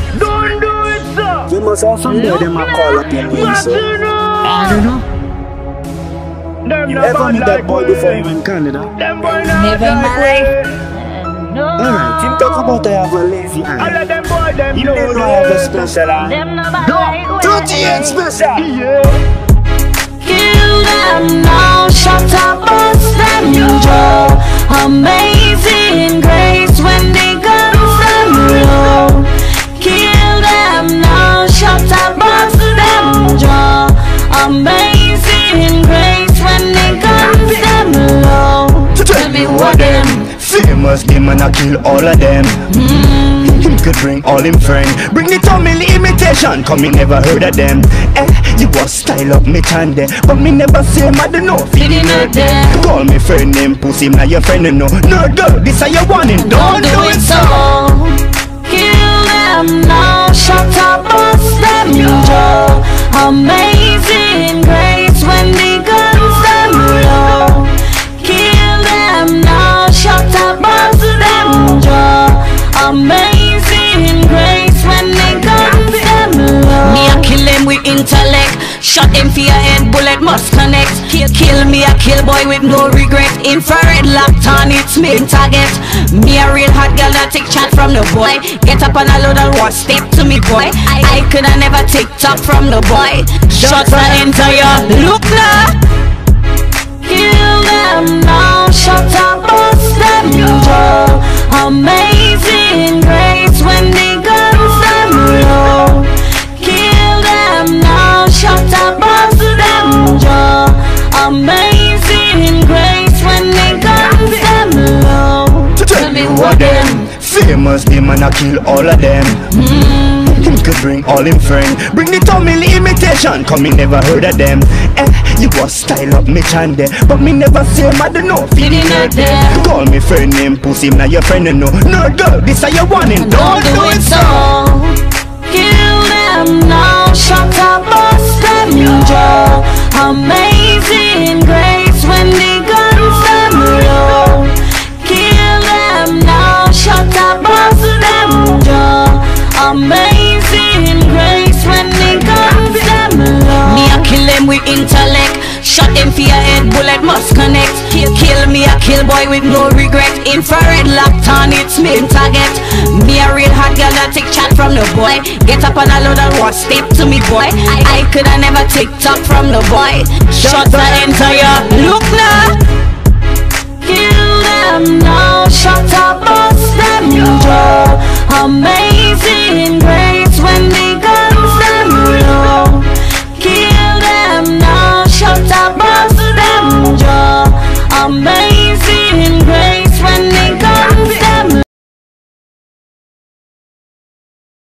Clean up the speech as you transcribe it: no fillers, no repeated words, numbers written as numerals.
Don't do it, sir. You must have some boy them a call up your name, sir. I don't know. You ever meet that boy before you in Canada? Never in my life. No. Alright, him talk about I have a lazy eye. All of them boy, them Him don't know I have a special eye. Them nobody like 38 special. Yeah. Kill them now, shut up, bust them jaw. Amazing grace when they guns them low. Kill them now, shut up, bust them jaw. Amazing grace when they guns them low. Tell me what them famous them and I kill all of them. Him could bring all him friend. Bring the Tommy imitation, come me never heard of them. You was style up me tande, but me never say him I don't know. feeding out them. Call me friend name, pussy him now your friend no. No girl, this are your warning, don't do it so. Kill them now, shut up, bust them jaw. Amazing grace when the guns them low. Kill them now, shut up, bust them jaw. Amazing grace when the guns them low. Me a kill them with intellect. Shot him for your head, bullet must connect. Kill me a kill boy with no regret. Infrared locked on, it's main target. Me a real hot girl that take chat from the boy. Get up on a load and watch step to me boy. I coulda never take top from the boy. Shots are enter ya, look now. Kill them now, shut up, bust them jaw. Amazing grace when the guns them low. Kill them now, shut up, bust them jaw. Amazing grace when the guns them low. Tell me what them famous them and I kill all of them. Him could bring all him friend. Bring the Tommy imitation, come me never heard of them. You was style up me tande, but me never say him I don't know. Feeding out them. Call me friend name, pussy him now your friend no. No girl, this are your warning, don't do it so. Kill them now, shut up, bust them jaw. Amazing grace when the guns them low. Kill them now, shut up, bust them jaw. Amazing grace when the guns them low. Me a kill them with intellect. Shot him for your head, bullet must connect. Kill me a kill boy with no regret. Infrared locked on, it's main target. Me a real hot girl that take chat from the boy. Get up on a load and watch step to me boy. I coulda never take top from the boy. Shots are enter ya, look now. Kill them now, shut up, bust them jaw. Amazing